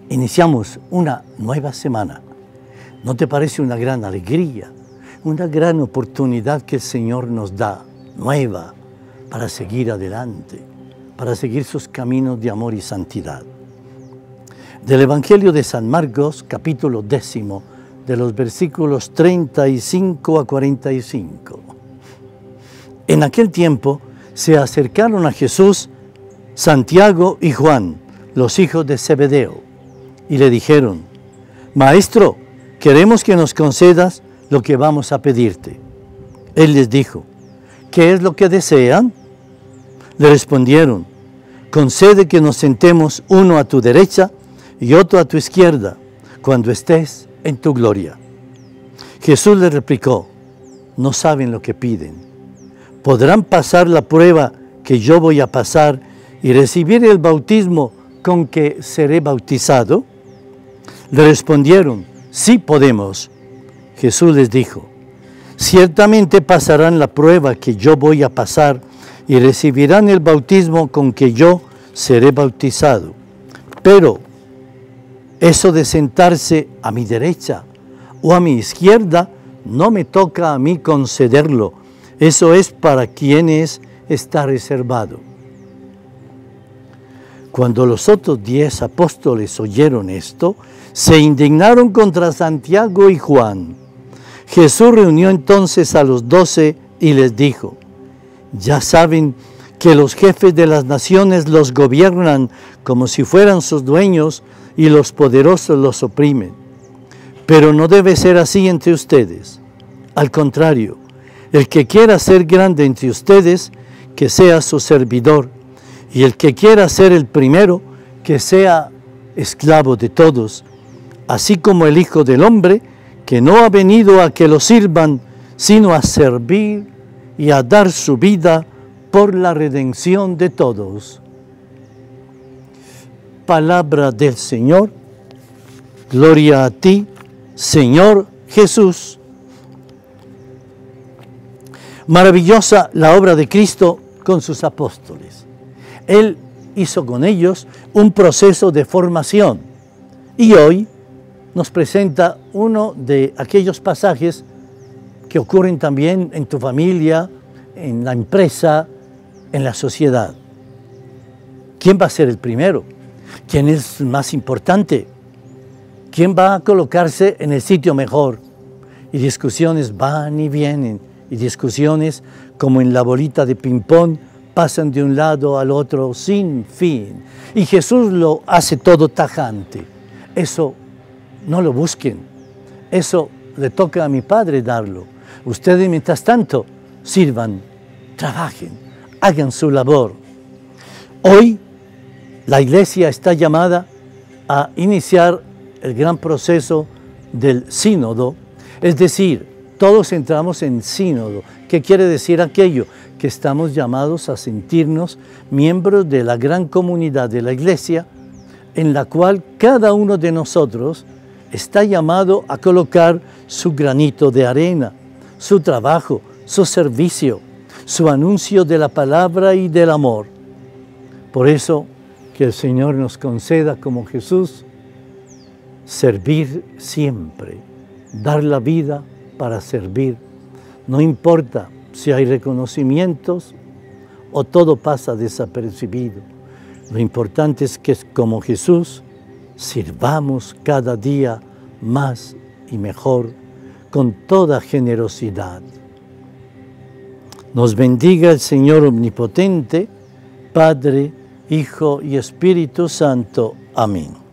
Iniciamos una nueva semana. ¿No te parece una gran alegría, una gran oportunidad que el Señor nos da, nueva, para seguir adelante, para seguir sus caminos de amor y santidad? Del Evangelio de San Marcos, capítulo 10, de los versículos 35 a 45. En aquel tiempo se acercaron a Jesús Santiago y Juan, los hijos de Zebedeo, y le dijeron: Maestro, queremos que nos concedas lo que vamos a pedirte. Él les dijo: ¿qué es lo que desean? Le respondieron: concede que nos sentemos uno a tu derecha y otro a tu izquierda, cuando estés en tu gloria. Jesús les replicó: no saben lo que piden. ¿Podrán pasar la prueba que yo voy a pasar y recibir el bautismo con que seré bautizado? Le respondieron: sí podemos. Jesús les dijo: ciertamente pasarán la prueba que yo voy a pasar y recibirán el bautismo con que yo seré bautizado. Pero eso de sentarse a mi derecha o a mi izquierda no me toca a mí concederlo. Eso es para quienes está reservado. Cuando los otros 10 apóstoles oyeron esto, se indignaron contra Santiago y Juan. Jesús reunió entonces a los 12 y les dijo: ya saben que los jefes de las naciones los gobiernan como si fueran sus dueños y los poderosos los oprimen. Pero no debe ser así entre ustedes. Al contrario, el que quiera ser grande entre ustedes, que sea su servidor, y el que quiera ser el primero, que sea esclavo de todos, así como el Hijo del Hombre, que no ha venido a que lo sirvan, sino a servir y a dar su vida por la redención de todos. Palabra del Señor. Gloria a ti, Señor Jesús. Maravillosa la obra de Cristo con sus apóstoles. Él hizo con ellos un proceso de formación y hoy nos presenta uno de aquellos pasajes que ocurren también en tu familia, en la empresa, en la sociedad. ¿Quién va a ser el primero? ¿Quién es más importante? ¿Quién va a colocarse en el sitio mejor? Y discusiones van y vienen, y discusiones como en la bolita de ping-pong pasan de un lado al otro sin fin. Y Jesús lo hace todo tajante. Eso no lo busquen. Eso le toca a mi Padre darlo. Ustedes, mientras tanto, sirvan, trabajen, hagan su labor. Hoy la Iglesia está llamada a iniciar el gran proceso del sínodo, es decir, todos entramos en sínodo. ¿Qué quiere decir aquello? Que estamos llamados a sentirnos miembros de la gran comunidad de la Iglesia, en la cual cada uno de nosotros está llamado a colocar su granito de arena, su trabajo, su servicio, su anuncio de la palabra y del amor. Por eso, que el Señor nos conceda como Jesús, servir siempre, dar la vida para servir. No importa si hay reconocimientos o todo pasa desapercibido. Lo importante es que, como Jesús, sirvamos cada día más y mejor, con toda generosidad. Nos bendiga el Señor Omnipotente, Padre, Hijo y Espíritu Santo. Amén.